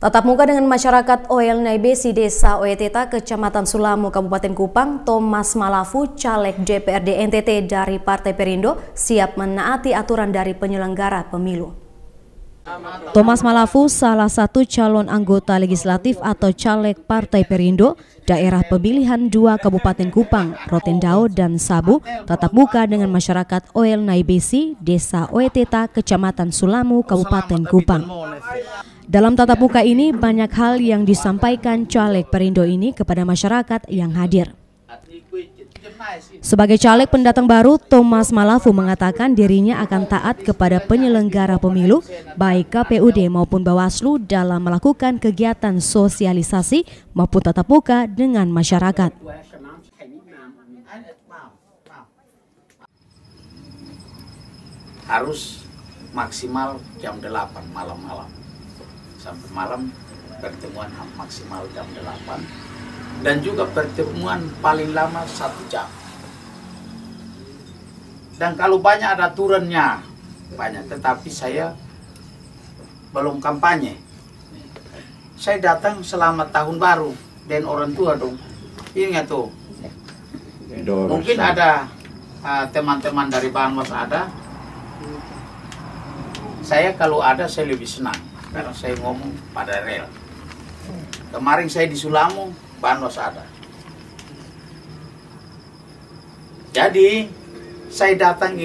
Tatap muka dengan masyarakat OL Naibesi Desa Oeteta, Kecamatan Sulamu, Kabupaten Kupang, Thomas Malafu, caleg DPRD NTT dari Partai Perindo, siap menaati aturan dari penyelenggara pemilu. Thomas Malafu, salah satu calon anggota legislatif atau caleg Partai Perindo, daerah pemilihan 2 Kabupaten Kupang, Rotendao dan Sabu, tatap muka dengan masyarakat OL Naibesi Desa Oeteta, Kecamatan Sulamu, Kabupaten Kupang. Dalam tatap muka ini banyak hal yang disampaikan caleg Perindo ini kepada masyarakat yang hadir. Sebagai caleg pendatang baru, Thomas Malafu mengatakan dirinya akan taat kepada penyelenggara pemilu, baik KPUD maupun Bawaslu dalam melakukan kegiatan sosialisasi maupun tatap muka dengan masyarakat. Harus maksimal jam 8 malam-malam. Sampai malam pertemuan maksimal jam 8 dan juga pertemuan paling lama 1 jam. Dan kalau banyak ada aturannya banyak, tetapi saya belum kampanye. Saya datang selamat tahun baru dan orang tua dong. Ingat tuh. Mungkin ada teman-teman dari Banwas ada. Saya kalau ada saya lebih senang. Karena saya ngomong pada rel. Kemarin saya di Sulamu, Banwas ada. Jadi saya datang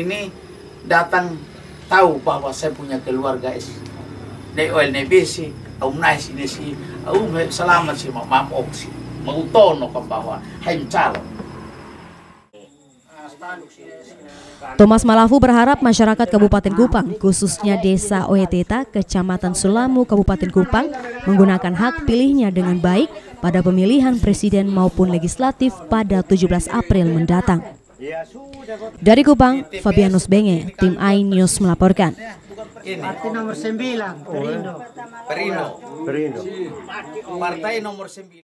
tahu bahwa saya punya keluarga di OL Naibesi, nais ini sih, selamat sih, mamok sih, mau tono ke bawah, hai calon. Thomas Malafu berharap masyarakat Kabupaten Kupang, khususnya Desa Oeteta, Kecamatan Sulamu, Kabupaten Kupang, menggunakan hak pilihnya dengan baik pada pemilihan presiden maupun legislatif pada 17 April mendatang. Dari Kupang, Fabianus Benge, Tim iNews melaporkan. Partai nomor 9, Perindo. Partai nomor 9.